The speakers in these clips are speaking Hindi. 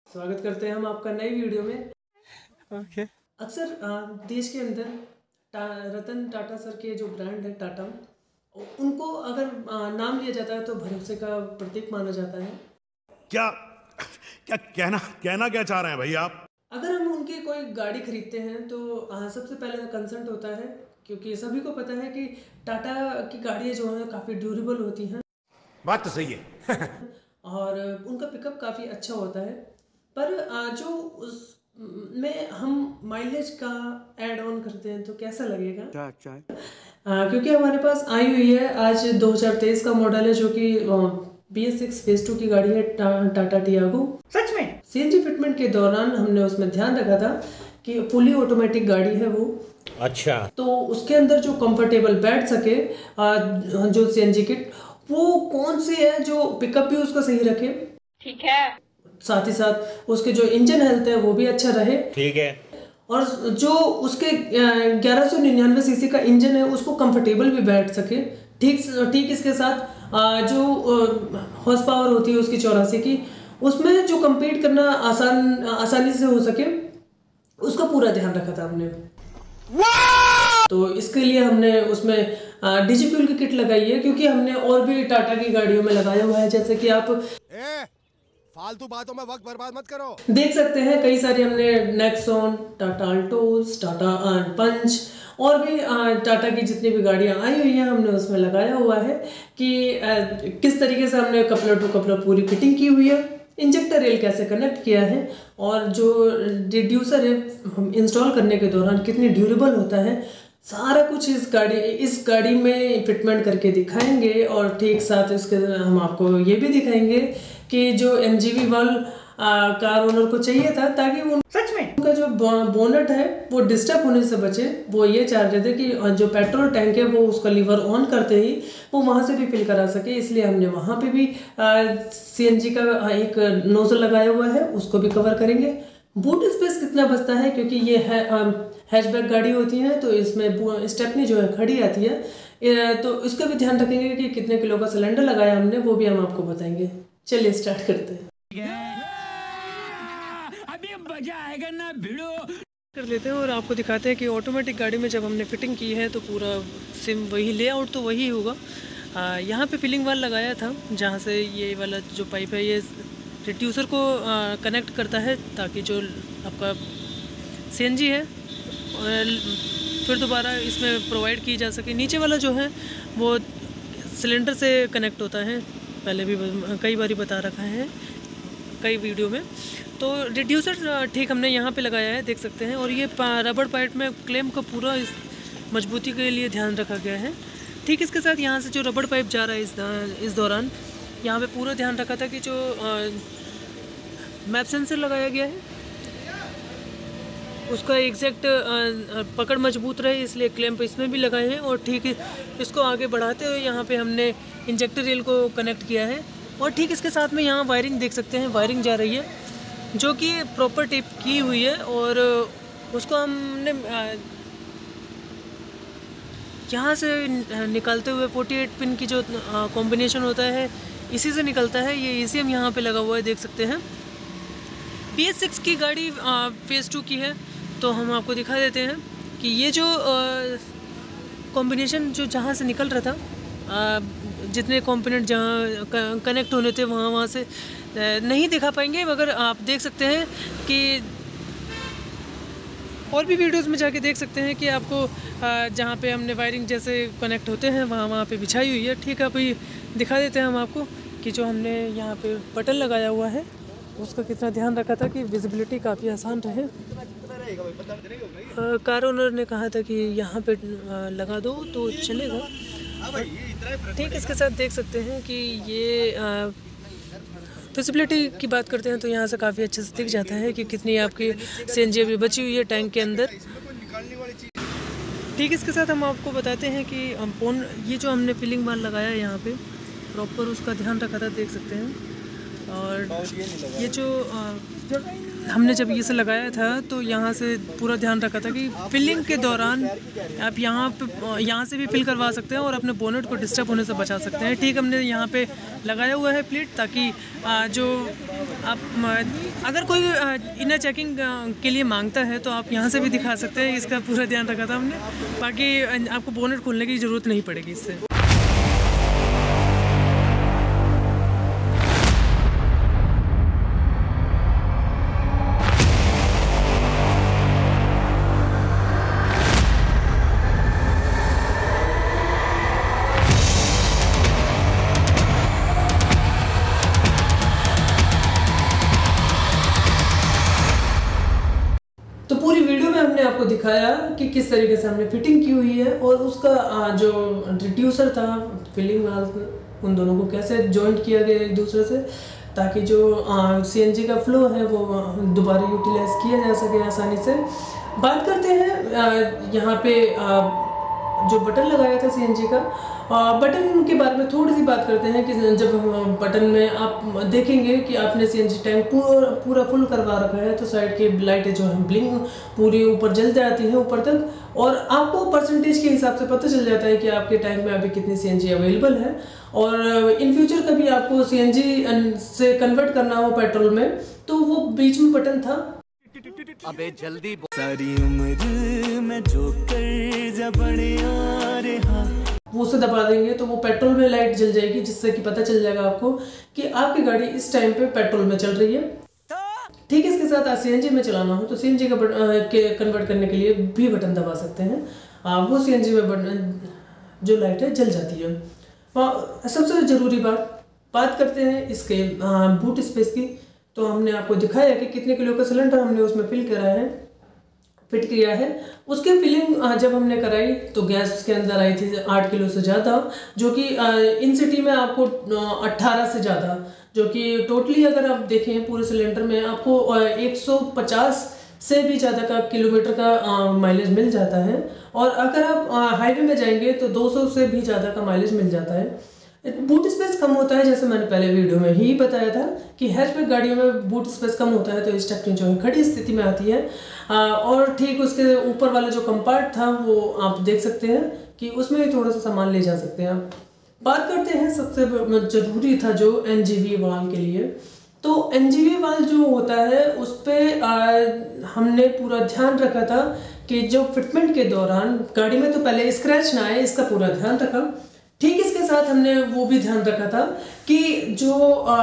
स्वागत करते हैं हम आपका नई वीडियो में। ओके। अक्सर देश के अंदर रतन टाटा सर के जो ब्रांड है टाटा, उनको अगर नाम लिया जाता है तो भरोसे का प्रतीक माना जाता है। क्या क्या कहना क्या चाह रहे हैं भाई आप? अगर हम उनकी कोई गाड़ी खरीदते हैं तो सबसे पहले कंसर्न होता है, क्योंकि सभी को पता है कि टाटा की गाड़ियाँ जो हैं काफ़ी ड्यूरेबल होती हैं। बात तो सही है। और उनका पिकअप काफ़ी अच्छा होता है। पर जो उस में हम माइलेज का ऐड ऑन करते हैं तो कैसा लगेगा? क्योंकि हमारे पास आई हुई है आज 2023 का मॉडल है, जो कि BS6 फेज 2 की गाड़ी है, टाटा टियागो। सच में CNG फिटमेंट के दौरान हमने उसमें ध्यान रखा था कि फुली ऑटोमेटिक गाड़ी है वो। अच्छा। तो उसके अंदर जो कंफर्टेबल बैठ सके जो CNG किट, वो कौन सी है जो पिकअप भी उसका सही रखे, ठीक है, साथ ही साथ उसके जो इंजन हेल्थ है वो भी अच्छा रहे। ठीक है। और जो उसके 1199 सीसी का इंजन है उसको कंफर्टेबल भी बैठ सके। ठीक इसके साथ जो हॉर्स पावर होती है उसकी 84 की, उसमें जो कंपीट करना आसानी से हो सके, उसका पूरा ध्यान रखा था हमने। तो इसके लिए हमने उसमें डिजी फ्यूल की किट लगाई है, क्योंकि हमने और भी टाटा की गाड़ियों में लगाया हुआ है। जैसे कि आप फालतू बातों में वक्त बर्बाद मत करो। देख सकते हैं कई सारी हमने Nexon, Tata Altroz, Tata Punch और भी टाटा की जितनी भी गाड़ियां आई हुई हैं हमने उसमें लगाया हुआ है कि किस तरीके से हमने कपलर टू कपलर पूरी फिटिंग की हुई है, इंजेक्टर रेल कैसे कनेक्ट किया है, और जो रिड्यूसर है हम इंस्टॉल करने के दौरान कितनी ड्यूरेबल होता है, सारा कुछ इस गाड़ी में फिटमेंट करके दिखाएंगे। और ठीक साथ इसके हम आपको ये भी दिखाएंगे कि जो MGV वाल कार ओनर को चाहिए था, ताकि सच में उनका जो बोनट है वो डिस्टर्ब होने से बचे। वो ये चाह रहे थे कि जो पेट्रोल टैंक है वो उसका लीवर ऑन करते ही वो वहाँ से भी फिल करा सके, इसलिए हमने वहाँ पे भी CNG का एक नोजल लगाया हुआ है, उसको भी कवर करेंगे। बूट स्पेस कितना बचता है, क्योंकि ये है हैचबैक गाड़ी होती है, तो इसमें स्टेपनी जो है खड़ी आती है, तो उसका भी ध्यान रखेंगे कि कितने किलो का सिलेंडर लगाया हमने, वो भी हम आपको बताएंगे। चलिए स्टार्ट करते हैं। अभी मजा आएगा ना भिड़ो कर लेते हैं और आपको दिखाते हैं कि ऑटोमेटिक गाड़ी में जब हमने फिटिंग की है तो पूरा सिम वही लेआउट तो वही होगा। यहाँ पे फिलिंग वाल लगाया था, जहाँ से ये वाला जो पाइप है ये रिड्यूसर को कनेक्ट करता है, ताकि जो आपका CNG है फिर दोबारा इसमें प्रोवाइड की जा सके। नीचे वाला जो है वो सिलेंडर से कनेक्ट होता है, पहले भी कई बार बता रखा है कई वीडियो में। तो रिड्यूसर ठीक हमने यहाँ पे लगाया है, देख सकते हैं। और ये रबड़ पाइप में क्लेम का पूरा इस मजबूती के लिए ध्यान रखा गया है। ठीक इसके साथ यहाँ से जो रबड़ पाइप जा रहा है इस दौरान यहाँ पे पूरा ध्यान रखा था कि जो मैप सेंसर लगाया गया है उसका एग्जैक्ट पकड़ मजबूत रहे, इसलिए क्लैंप इसमें भी लगाए हैं। और ठीक इसको आगे बढ़ाते हुए यहाँ पे हमने इंजेक्टर रेल को कनेक्ट किया है। और ठीक इसके साथ में यहाँ वायरिंग देख सकते हैं, वायरिंग जा रही है जो कि प्रॉपर टेप की हुई है। और उसको हमने यहाँ से निकालते हुए 48 पिन की जो कॉम्बिनेशन होता है इसी से निकलता है। ये ECM यहाँ पे लगा हुआ है, देख सकते हैं। BS6 की गाड़ी फेज़ 2 की है, तो हम आपको दिखा देते हैं कि ये जो कॉम्बिनेशन जो जहाँ से निकल रहा था, जितने कंपोनेंट जहाँ कनेक्ट होने थे वहाँ से नहीं दिखा पाएंगे, मगर आप देख सकते हैं कि और भी वीडियोस में जाके देख सकते हैं कि आपको जहाँ पे हमने वायरिंग जैसे कनेक्ट होते हैं वहाँ पे बिछाई हुई है। ठीक है, अभी दिखा देते हैं हम आपको कि जो हमने यहाँ पे बटन लगाया हुआ है उसका कितना ध्यान रखा था कि विजिबिलिटी काफ़ी आसान रहे। कार ओनर ने कहा था कि यहाँ पे लगा दो तो चलेगा। ठीक इसके साथ देख सकते हैं कि ये विजिबिलिटी की बात करते हैं तो यहाँ से काफ़ी अच्छे से दिख जाता है कि कितनी आपकी CNG अभी बची हुई है टैंक के अंदर। ठीक इसके साथ हम आपको बताते हैं कि ये जो हमने फिलिंग वाल लगाया है यहाँ पे प्रॉपर उसका ध्यान रखा था, देख सकते हैं। और ये जो हमने जब ये से लगाया था तो यहाँ से पूरा ध्यान रखा था कि फिलिंग के दौरान आप यहाँ से भी फिल करवा सकते हैं और अपने बोनेट को डिस्टर्ब होने से बचा सकते हैं। ठीक हमने यहाँ पे लगाया हुआ है प्लेट, ताकि जो आप अगर कोई इनर चेकिंग के लिए मांगता है तो आप यहाँ से भी दिखा सकते हैं। इसका पूरा ध्यान रखा था हमने, बाकी आपको बोनेट खोलने की ज़रूरत नहीं पड़ेगी इससे। तो पूरी वीडियो में हमने आपको दिखाया कि किस तरीके से हमने फिटिंग की हुई है और उसका जो रिड्यूसर था, फिलिंग वाल्व, उन दोनों को कैसे जॉइंट किया गया एक दूसरे से, ताकि जो सीएनजी का फ्लो है वो दोबारा यूटिलाइज किया जा सके आसानी से। बात करते हैं यहाँ पे जो बटन लगाया था सीएनजी का, बटन के बारे में थोड़ी सी बात करते हैं कि जब हम बटन में आप देखेंगे कि आपने सीएनजी टैंक पूरा फुल करवा रखा है तो साइड की लाइटें जो है ब्लिंक पूरी ऊपर जल जाती हैं ऊपर तक, और आपको परसेंटेज के हिसाब से पता चल जाता है कि आपके टैंक में अभी कितनी सीएनजी अवेलेबल है। और इन फ्यूचर कभी आपको सीएनजी से कन्वर्ट करना हो पेट्रोल में तो वो बीच में बटन था, अबे जल्दी सारी उम्र में जो कर जा बड़े आ रहा, वो उसे दबा देंगे तो वो पेट्रोल में लाइट जल जाएगी, जिससे कि पता चल जाएगा आपको कि आपकी गाड़ी इस टाइम पे पेट्रोल में चल रही है। ठीक है, इसके साथ सीएनजी में चलाना हो तो सीएनजी का कन्वर्ट करने के लिए भी बटन दबा सकते हैं, वो सीएनजी में बटन जो लाइट है जल जाती है। सबसे ज़रूरी बात करते हैं इसके बूट स्पेस की। तो हमने आपको दिखाया कि कितने किलो का सिलेंडर हमने उसमें फिट किया है। उसकी फिलिंग जब हमने कराई तो गैस उसके अंदर आई थी 8 किलो से ज़्यादा, जो कि इन सिटी में आपको 18 से ज़्यादा, जो कि टोटली अगर आप देखें पूरे सिलेंडर में आपको 150 से भी ज़्यादा का किलोमीटर का माइलेज मिल जाता है। और अगर आप हाईवे में जाएंगे तो 200 से भी ज़्यादा का माइलेज मिल जाता है। बूट स्पेस कम होता है, जैसे मैंने पहले वीडियो में ही बताया था कि हैचबैक गाड़ियों में बूट स्पेस कम होता है तो स्टेपनी जो है खड़ी स्थिति में आती है। और ठीक उसके ऊपर वाला जो कंपार्ट था वो आप देख सकते हैं कि उसमें भी थोड़ा सा सामान ले जा सकते हैं आप। बात करते हैं सबसे ज़रूरी था जो एनजीवी वाल्व के लिए। तो एनजीवी वाल्व जो होता है उस पर हमने पूरा ध्यान रखा था कि जो फिटमेंट के दौरान गाड़ी में तो पहले स्क्रैच ना आए, इसका पूरा ध्यान रखा। ठीक इसके साथ हमने वो भी ध्यान रखा था कि जो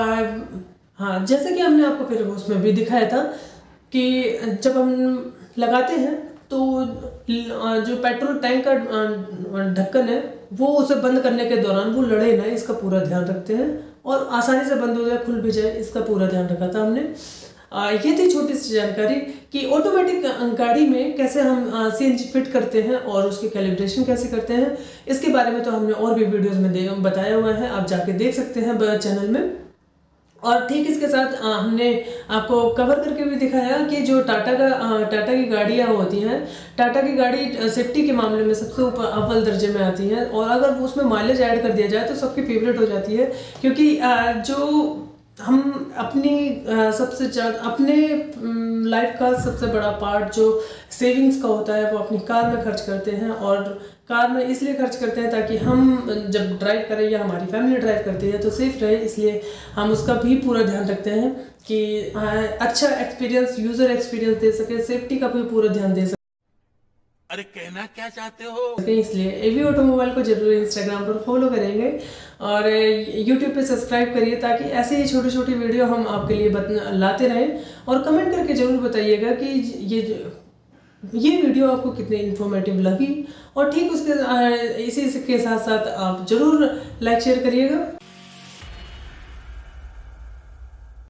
हाँ, जैसे कि हमने आपको फिर उसमें भी दिखाया था कि जब हम लगाते हैं तो जो पेट्रोल टैंक का ढक्कन है वो उसे बंद करने के दौरान वो लड़े ना, इसका पूरा ध्यान रखते हैं और आसानी से बंद हो जाए, खुल भी जाए, इसका पूरा ध्यान रखा था हमने। ये थी छोटी सी जानकारी कि ऑटोमेटिक गाड़ी में कैसे हम सीएनजी फिट करते हैं और उसकी कैलिब्रेशन कैसे करते हैं। इसके बारे में तो हमने और भी वीडियोस में बताया हुआ है, आप जाके देख सकते हैं चैनल में। और ठीक इसके साथ हमने आपको कवर करके भी दिखाया कि जो टाटा की गाड़ियाँ होती हैं, टाटा की गाड़ी सेफ्टी के मामले में सबसे ऊपर अव्वल दर्जे में आती है। और अगर उसमें माइलेज ऐड कर दिया जाए तो सबकी फेवरेट हो जाती है, क्योंकि जो हम अपनी सबसे ज़्यादा अपने लाइफ का सबसे बड़ा पार्ट जो सेविंग्स का होता है वो अपनी कार में खर्च करते हैं। और कार में इसलिए खर्च करते हैं ताकि हम जब ड्राइव करें या हमारी फैमिली ड्राइव करती है तो सेफ रहे, इसलिए हम उसका भी पूरा ध्यान रखते हैं कि अच्छा एक्सपीरियंस, यूज़र एक्सपीरियंस दे सके, सेफ्टी का भी पूरा ध्यान दे सके। अरे कहना क्या चाहते हो? इसलिए एवी ऑटोमोबाइल को जरूर इंस्टाग्राम पर फॉलो करेंगे और यूट्यूब पे सब्सक्राइब करिए, ताकि ऐसे ही छोटी छोटी वीडियो हम आपके लिए लाते रहें। और कमेंट करके ज़रूर बताइएगा कि ये वीडियो आपको कितनी इन्फॉर्मेटिव लगी। और ठीक उसके इसी के साथ साथ आप ज़रूर लाइक शेयर करिएगा।